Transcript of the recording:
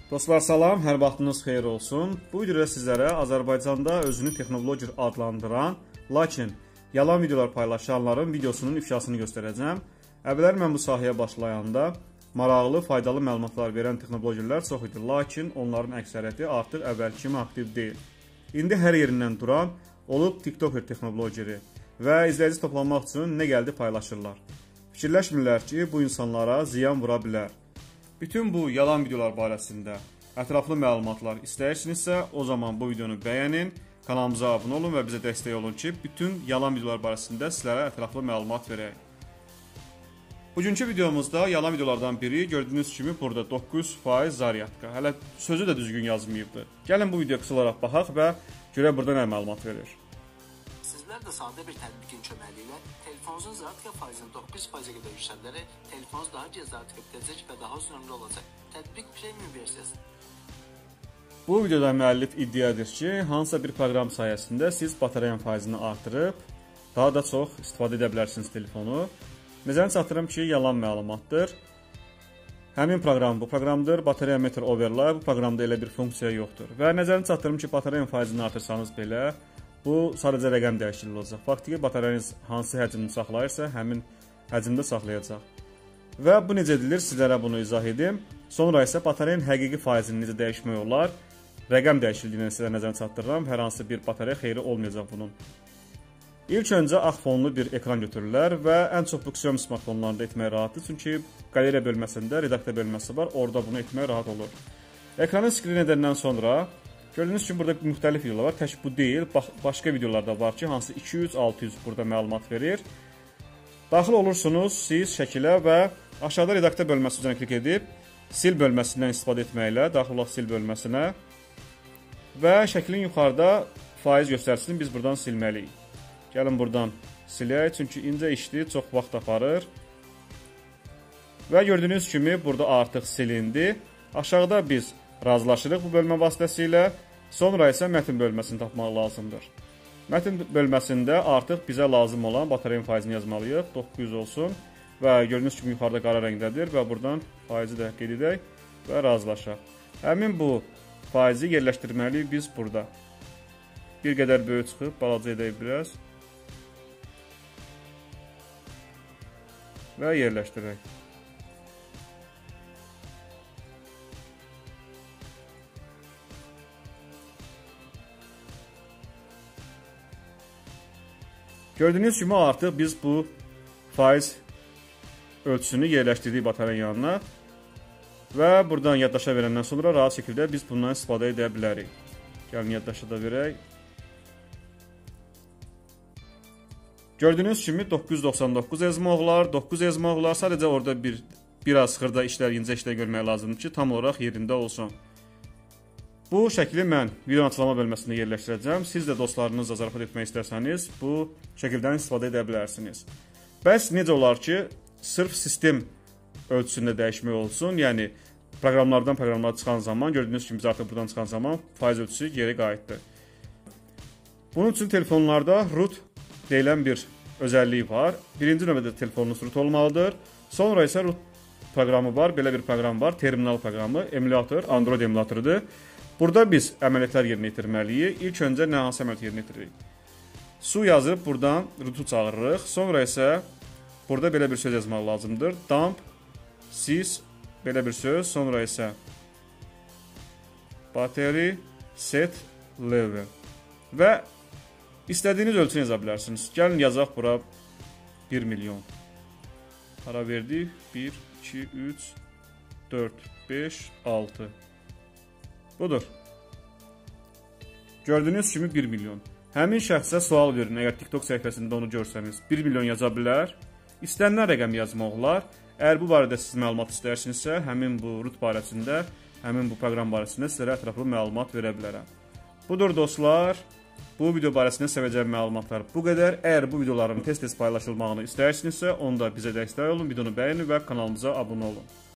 Dostlar salam, hər vaxtınız xeyir olsun. Bu videoda sizlərə Azərbaycanda özünü texnologer adlandıran, lakin yalan videolar paylaşanların videosunun ifşasını göstərəcəm. Əvvəllər mən bu sahəyə başlayanda maraqlı, faydalı məlumatlar verən texnologerlər çox idi, lakin onların əksəriyyəti artıq əvvəlki kimi aktiv deyil. İndi hər yerindən duran olub TikToker texnologeri və izləyici toplanmaq üçün nə gəldi paylaşırlar. Fikirləşmirlər ki, bu insanlara ziyan vura bilər. Bütün bu yalan videolar barəsində ətraflı məlumatlar istəyirsinizsə, o zaman bu videonu bəyənin, kanalımıza abunə olun və bizə dəstək olun ki, bütün yalan videolar barəsində sizlərə ətraflı məlumat verək. Bugünkü videomuzda yalan videolardan biri gördüyünüz kimi burada 9% zaryatka. Hələ sözü də düzgün yazmayıbdır. Gəlin bu videoya qısa olaraq baxaq və görək burada nə məlumat verir. Sizlər də sadə bir tətbiqin köməyi ilə telefonunuzun zaryatka faizini 9%-ə qədər yüksəldərək telefonunuz daha gec zaryatka bitəcək və daha sürümlü olacaq. Tətbiq premium versiyası. Bu videoda müəllif iddia edir ki, hansısa bir proqram sayəsində siz batareyanın faizini artırıb daha da çox istifadə edə bilərsiniz telefonu. Nəzərinizə çatdırım ki, yalan məlumatdır. Həmin proqram bu proqramdır. Batareya meter overlay bu proqramda elə bir funksiya yoxdur. Və nəzərinizə çatdırım ki, batareyanın faizini artırsanız belə bu sadəcə rəqəm dəyişikliyi olacaq. Faktiki batareyanız hansı həcmini saxlayırsa, həmin həcmdə saxlayacaq. Və bu necə edilir? Sizlərə bunu izah edim. Sonra isə batareyanın həqiqi faizini necə dəyişmək olar? Rəqəm dəyişikliyini sizə nəzərə çatdırıram. Hər hansı bir batareya xeyri olmayacaq bunun. İlk öncə ağ fonlu bir ekran götürürlər və ən çox bu Xiaomi smartfonlarında etmək rahatdır. Çünki qaleriya bölməsində redaktor bölməsi var. Orada bunu etmək rahat olur. Ekranı skrin edəndən sonra gördüyünüz kimi burada müxtəlif videolar var. Tək bu deyil. Başqa videolarda var ki, hansı 200, 600 burada məlumat verir. Daxil olursunuz siz şəkilə və aşağıda redaktor bölməsi üzrə klik edib sil bölməsindən istifadə etməklə daxil olaq sil bölməsinə və şəklin yuxarıda faiz göstərsin biz buradan silməliyik. Gəlin buradan silək, çünki incə işdir, çox vaxt aparır. Və gördüyünüz kimi burada artıq silindi. Aşağıda biz razılaşırıq bu bölmə vasitəsilə. Sonra isə mətn bölməsini tapmaq lazımdır. Mətn bölməsində artıq bizə lazım olan batareyanın faizini yazmalıyıq. 900 olsun. Və gördüyünüz kimi yuxarıda qara rəngdədir və buradan faizi də qeyd edək və razılaşaq. Həmin bu faizi yerləşdirməliyik biz burada. Bir qədər böyük çıxıb, balaca edək biraz. Və yerləşdirək. Gördüyünüz kimi artıq biz bu faiz ölçüsünü yerləşdirdik batareyanın yanına və buradan yaddaşa verəndən sonra rahat şəkildə biz bundan istifadə edə bilərik. Gəlin yaddaşa da verək. Gördüyünüz kimi 999 ezmaq olar, 9 ezmaq olar. Sadəcə orada biraz xırda işlər, incə işlər görmək lazımdır ki, tam olaraq yerində olsun. Bu şəkli mən video açıqlama bölməsində yerləşdirəcəm. Siz də dostlarınızla zarafat etmək istərsəniz, bu şəkildən istifadə edə bilərsiniz. Bəs necə olar ki, sırf sistem ölçüsündə dəyişmək olsun, yəni proqramlardan proqramlara çıxan zaman, gördüyünüz kimi artıq buradan çıxan zaman faiz ölçüsü geri qayıtdı. Bunun üçün telefonlarda root deyilən bir özəlliyi var. Birinci növbədə telefonunuz root olmalıdır. Sonra isə root proqramı var. Belə bir proqram var. Terminal proqramı, emulator, Android emulatorudur. Burada biz əməliyyatlar yerinə yetirməliyik. İlk öncə nə hansı əməliyyat yerinə yetiririk? Su yazıb buradan rootu çağırırıq. Sonra isə burada belə bir söz yazmaq lazımdır. Dump, sys, belə bir söz. Sonra isə battery, set, level. Və İstədiyiniz ölçünü yaza bilərsiniz. Gəlin yazaq bura 1 milyon. Para verdik. 1, 2, 3, 4, 5, 6. Budur. Gördüyünüz kimi 1 milyon. Həmin şəxsə sual verin. Əgər TikTok səhifəsində onu görsəniz 1 milyon yaza bilər. İstənilən rəqəm yazmaq olar. Əgər bu barədə siz məlumat istəyirsinizsə, həmin bu root barəsində, həmin bu proqram barəsində sizlərə ətraflı məlumat verə bilərəm. Budur dostlar. Bu video barəsində sevəcəm məlumatlar bu qədər. Əgər bu videoların tez-tez paylaşılmağını istəyirsinizsə, onda bizə dəstək olun, videonu bəyənin və kanalımıza abunə olun.